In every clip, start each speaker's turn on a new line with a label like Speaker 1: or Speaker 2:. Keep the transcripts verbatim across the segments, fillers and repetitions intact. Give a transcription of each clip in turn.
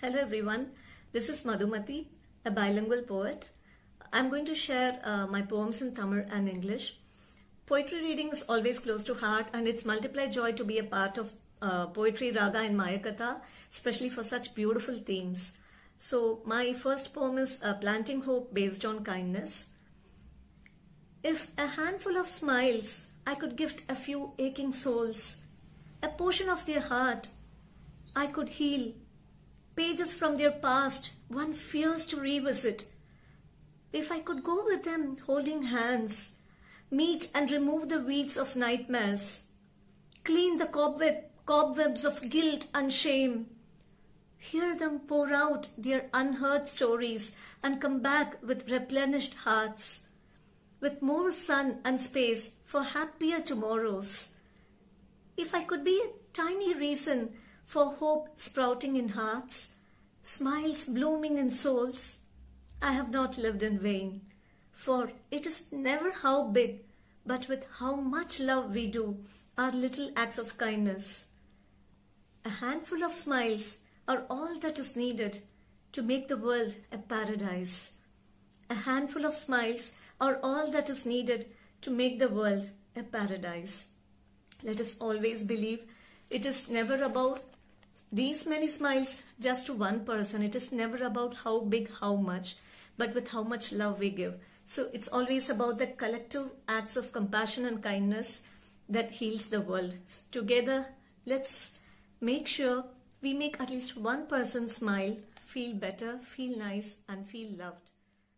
Speaker 1: Hello everyone, this is Madhumati, a bilingual poet. I'm going to share uh, my poems in Tamil and English. Poetry reading is always close to heart, and it's multiplied joy to be a part of uh, Poetry Raga and Mayakatha, especially for such beautiful themes. So my first poem is uh, Planting Hope based on kindness. If a handful of smiles I could gift a few aching souls, a portion of their heart I could heal, pages from their past one fears to revisit. If I could go with them holding hands, meet and remove the weeds of nightmares, clean the cobweb, cobwebs of guilt and shame, hear them pour out their unheard stories and come back with replenished hearts, with more sun and space for happier tomorrows. If I could be a tiny reason for hope sprouting in hearts, smiles blooming in souls, I have not lived in vain. For it is never how big, but with how much love we do our little acts of kindness. A handful of smiles are all that is needed to make the world a paradise. A handful of smiles are all that is needed to make the world a paradise. Let us always believe it is never about these many smiles just to one person. It is never about how big, how much, but with how much love we give. So it's always about the collective acts of compassion and kindness that heals the world. Together, let's make sure we make at least one person smile, feel better, feel nice, and feel loved.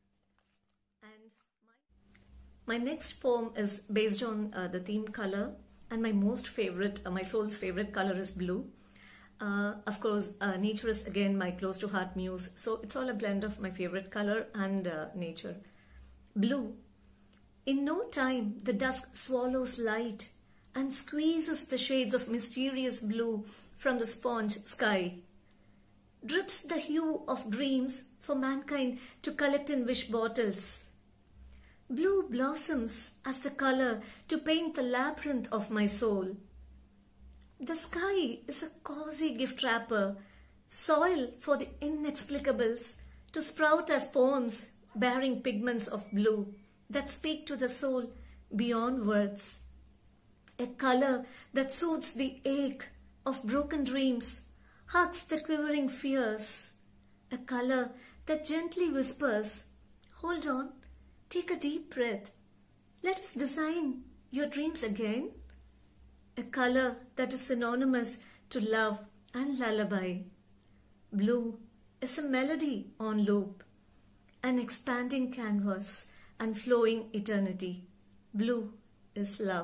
Speaker 1: And my, my next poem is based on uh, the theme color, and my most favorite, uh, my soul's favorite color is blue. Uh, of course, uh, nature is again my close to heart muse, so it's all a blend of my favorite color and uh, nature. Blue. In no time, the dusk swallows light and squeezes the shades of mysterious blue from the sponge sky. Drips the hue of dreams for mankind to collect in wish bottles. Blue blossoms as the color to paint the labyrinth of my soul. The sky is a cozy gift wrapper, soil for the inexplicables to sprout as poems bearing pigments of blue that speak to the soul beyond words. A color that soothes the ache of broken dreams, hugs the quivering fears. A color that gently whispers, hold on, take a deep breath. Let us design your dreams again. A color that is synonymous to love and lullaby. Blue is a melody on loop, an expanding canvas and flowing eternity. Blue is love.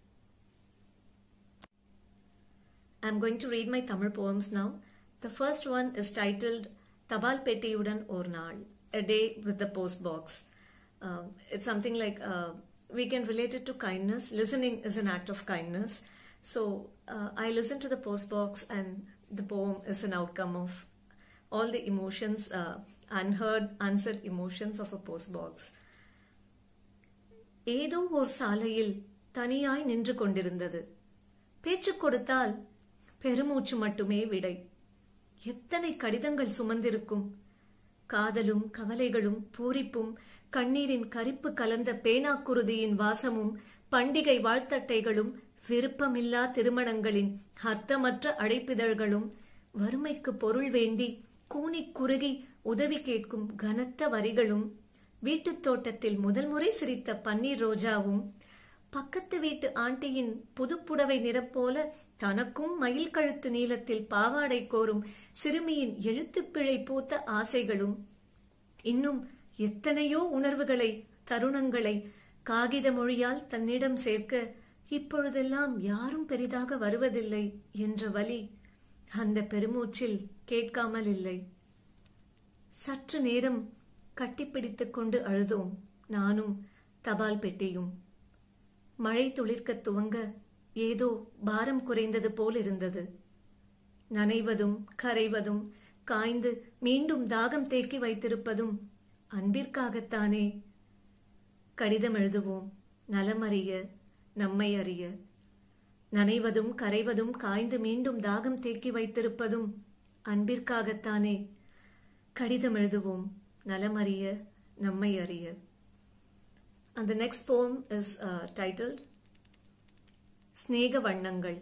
Speaker 1: I'm going to read my Tamil poems now. The first one is titled Tabal Pettiyudan Or Naal, a day with the post box. Uh, it's something like uh, we can relate it to kindness. Listening is an act of kindness. So uh, I listen to the post box, and the poem is an outcome of all the emotions, uh, unheard, answered emotions of a post box. ஏதோ ஓர் சாலையில் தனியாய் நின்று கொண்டிருந்தது. பேச்சு கொடுத்தால் பெருமூச்சு மட்டுமே விடை. எத்தனை கடிதங்கள் சுமந்திருக்கும். காதலும் கவலைகளும் பூரிப்பும் கண்ணீரின் கரிப்பு கலந்த பேனாக்குருதியின் வாசமும் பண்டிகை வாழ்த்தட்டைகளும் விருப்பமில்லா திருமணங்களின் அர்த்தமற்ற அழைப்பிதழ்களும் வறுமைக்கு பொருள் வேண்டி கூனி குறுகி உதவி கேட்கும் கனத்த வரிகளும் வீட்டுத் தோட்டத்தில் முதல் முறை சிரித்த பன்னீர் ரோஜாவும் பக்கத்து வீட்டு ஆண்டியின் புதுப்புடவை நிறப்போல தனக்கும் மயில் கழுத்து நீளத்தில் பாவாடை கோரும் சிறுமியின் எழுத்துப்பிழை பூத்த ஆசைகளும் இன்னும் எத்தனையோ உணர்வுகளை தருணங்களை காகித மொழியால் தன்னிடம் சேர்க்க இப்பொழுதெல்லாம் யாரும் பெரிதாக வருவதில்லை என்ற வலி அந்த பெருமூச்சில் கேட்காமல் இல்லை. சற்று நேரம் கட்டிப்பிடித்துக் கொண்டு அழுதோம் நானும் தபால் பெட்டியும். மழை துளிர்க்க துவங்க ஏதோ பாரம் குறைந்தது போல் இருந்தது. நனைவதும் கரைவதும் காய்ந்து மீண்டும் தாகம் தேக்கி வைத்திருப்பதும் அன்பிற்காகத்தானே. கடிதம் எழுதுவோம் நலமறிய நம்மை அறிய. நனைவதும் கரைவதும் காய்ந்து மீண்டும் தாகம் தேக்கி வைத்திருப்பதும் அன்பிற்காகத்தானே கடிதம் எழுதுவோம் நலமறிய நம்மை அறிய. And the next poem is uh, titled ஸ்நேக வண்ணங்கள்.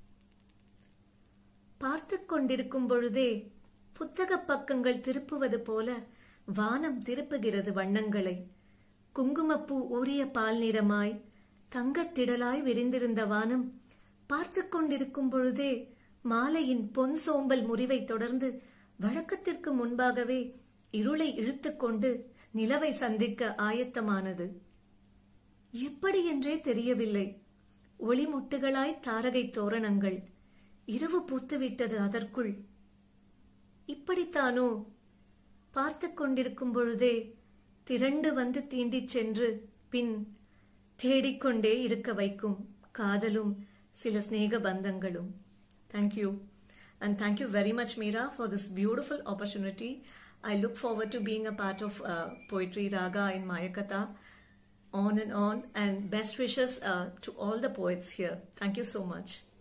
Speaker 1: பார்த்து கொண்டிருக்கும் பொழுதே புத்தக பக்கங்கள் திருப்புவது போல வானம் திருப்புகிறது வண்ணங்களை. குங்குமப்பூ ஊறிய பால் நிறமாய் தங்கத்திடலாய் விரிந்திருந்த வானம் பார்த்து கொண்டிருக்கும் பொழுதே மாலையின் பொன் சோம்பல் முறிவை தொடர்ந்து வழக்கத்திற்கு முன்பாகவே இருளை இழுத்துக்கொண்டு நிலவை சந்திக்க ஆயத்தமானது. எப்படி என்றே தெரியவில்லை. ஒளிமுட்டுகளாய் தாரகை தோரணங்கள். இரவு பூத்துவிட்டது அதற்குள். இப்படித்தானோ பார்த்து கொண்டிருக்கும் பொழுதே திரண்டு வந்து தீண்டிச் சென்று பின் தேடிக்கொண்டே இருக்க வைக்கும் காதலும் சில ஸ்நேக பந்தங்களும். Thank you. And thank you very much, Meera, for this beautiful opportunity. I look forward to being a part of uh, Poetry Raga in Mayakatha, on and on. And best wishes uh, to all the poets here. Thank you so much.